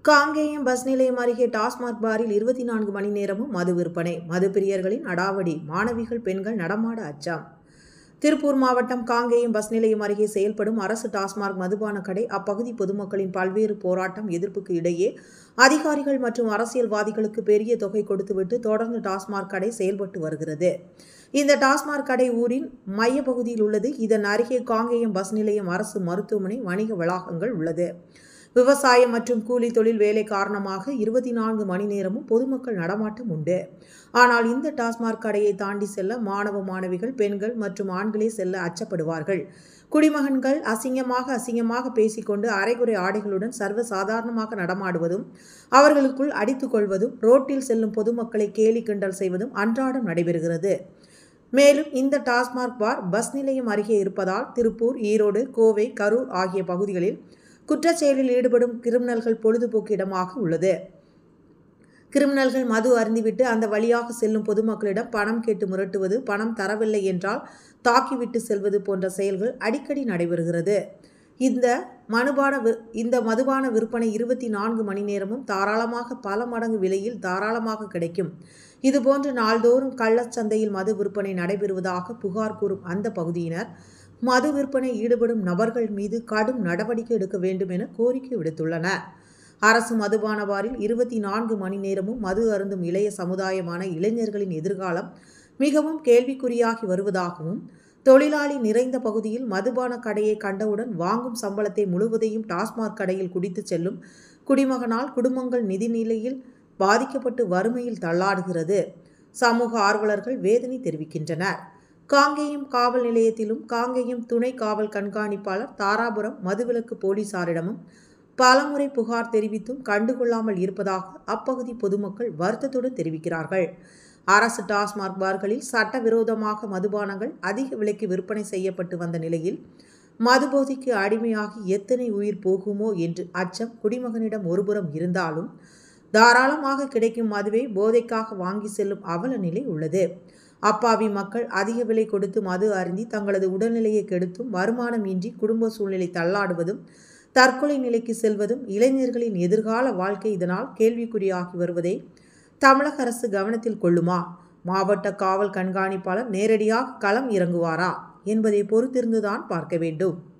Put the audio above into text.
Kangeyam bus நிலையம் அருகே டாஸ்மாக் பாரில் 24 மணி நேரமும் மது விற்பனை. மது பிரியர்களின் அடாவடி. மாணவிகள், பெண்கள் நடமாட அச்சம். திருப்பூர் மாவட்டம் காங்கேயம் பஸ் நிலையம் அருகே செயல்படும் அரசு டாஸ்மாக் மதுபான கடை அப்பகுதி பொதுமக்களின் பல்வேறு போராட்டம், எதிர்ப்புக்கு இடையே அதிகாரிகள் மற்றும் அரசியல்வாதிகளுக்கு பெரிய தொகை கொடுத்துவிட்டு தொடர்ந்து டாஸ்மாக் கடை செயல்பட்டு வருகிறது. இந்த டாஸ்மாக் கடை ஊரின் மைய பகுதியில் உள்ளது. இதன் அருகே காங்கேயம் பஸ் நிலையம், அரசு மருத்துவமனை, வணிக வளாகங்கள் உள்ளது. விவசாயம் மற்றும் கூலி தொழில் வேலை காரணமாக 24 மணி நேரமும் பொதுமக்கள் நடமாட்டம் உண்டு. ஆனால் இந்த டாஸ்மாக் கடையை தாண்டி செல்ல மாணவ, மாணவிகள், பெண்கள் மற்றும் ஆண்களே செல்ல அச்சப்படுவார்கள். குடிமகன்கள் அசிங்கமாக பேசிக்கொண்டு அரைகுறை ஆடைகளுடன் சர்வசாதாரணமாக நடமாடுவதும், அவர்களுக்குள் அடித்துக் கொள்வதும், ரோட்டில் செல்லும் பொதுமக்களை கேலி கிண்டல் செய்வதும் அன்றாடம் நடைபெறுகிறது. மேலும் இந்த டாஸ்மாக் பார் பஸ் நிலையம் அருகே இருப்பதால் திருப்பூர், ஈரோடு, கோவை, கரூர் ஆகிய பகுதிகளில் குற்றச்செயலில் ஈடுபடும் கிரிமினல்கள் பொழுதுபோக்கு இடமாக உள்ளது. கிரிமினல்கள் மது அருந்திவிட்டு அந்த வழியாக செல்லும் பொதுமக்களிடம் பணம் கேட்டு மிரட்டுவது, பணம் தரவில்லை என்றால் தாக்கிவிட்டு செல்வது போன்ற செயல்கள் அடிக்கடி நடைபெறுகிறது. இந்த மதுபான விற்பனை 24 மணி நேரமும் தாராளமாக பல மடங்கு விலையில் தாராளமாக கிடைக்கும். இதுபோன்று நாள்தோறும் கள்ளச்சந்தையில் மது விற்பனை நடைபெறுவதாக புகார் கூறும் அந்த பகுதியினர் மது விற்பனை ஈடுபடும் நபர்கள் மீது கடும் நடவடிக்கை எடுக்க வேண்டும் என கோரிக்கை விடுத்துள்ளனர். அரசு மதுபான பாரில் 24 மணி நேரமும் மது அருந்தும் இளைய சமுதாயமான இளைஞர்களின் எதிர்காலம் மிகவும் கேள்விக்குறியாகி வருவதாகவும், தொழிலாளி நிறைந்த பகுதியில் மதுபான கடையை கண்டவுடன் வாங்கும் சம்பளத்தை முழுவதையும் டாஸ்மாக் கடையில் குடித்து செல்லும் குடிமகனால் குடும்பங்கள் நிதி நிலையில் பாதிக்கப்பட்டு வறுமையில் தள்ளாடுகிறது. சமூக ஆர்வலர்கள் வேதனை தெரிவிக்கின்றனர். காங்கேயம் காவல் நிலையத்திலும் காங்கேயம் துணை காவல் கண்காணிப்பாளர் தாராபுரம் மதுவிலக்கு போலீசாரிடமும் பலமுறை புகார் தெரிவித்தும் கண்டுகொள்ளாமல் இருப்பதாக அப்பகுதி பொதுமக்கள் வருத்தத்துடன் தெரிவிக்கிறார்கள். அரசு டாஸ்மாக் பார்களில் சட்டவிரோதமாக மதுபானங்கள் அதிக விலைக்கு விற்பனை செய்யப்பட்டு வந்த நிலையில் மதுபோதைக்கு அடிமையாகி எத்தனை உயிர் போகுமோ என்று அச்சம் குடிமகனிடம் ஒருபுறம் இருந்தாலும், தாராளமாக கிடைக்கும் மதுவை போதைக்காக வாங்கி செல்லும் அவல நிலை உள்ளது. அப்பாவி மக்கள் அதிக விலை கொடுத்து மது அருந்தி தங்களது உடல்நிலையை கெடுத்தும், வருமானம் இன்றி குடும்ப சூழ்நிலை தள்ளாடுவதும், தற்கொலை நிலைக்கு செல்வதும் எளிஞர்களின் எதிர்கால வாழ்க்கை இதனால் கேள்விக்குறியாகி வருவதை தமிழக அரசு கவனத்தில் கொள்ளுமா? மாவட்ட காவல் கண்காணிப்பாளர் நேரடியாக களம் இறங்குவாரா என்பதை பொறுத்திருந்துதான் பார்க்க வேண்டும்.